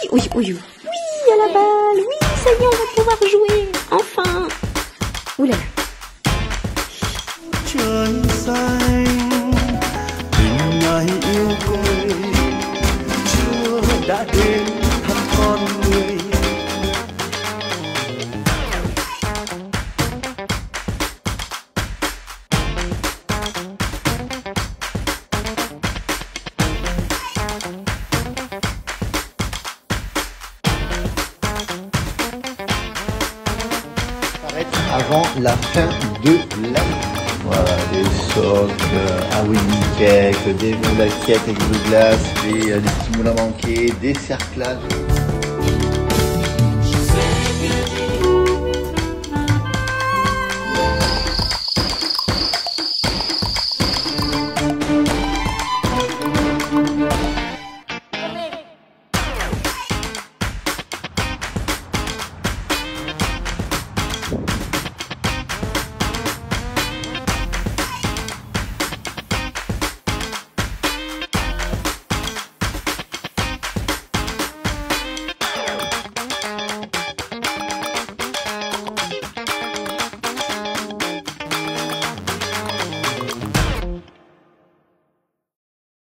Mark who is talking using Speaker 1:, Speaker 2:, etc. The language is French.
Speaker 1: oui, oui, oui, à la balle, oui, ça y est, on va pouvoir jouer, enfin. Ouh là là.
Speaker 2: Trời xanh tình ngài yêu tôi chưa đã đến thăm con người.
Speaker 3: Avant la fin de l'année. Voilà, des socles, un winning cake, des moulaquettes avec de glace, des petits moules à manquer, des cerclages.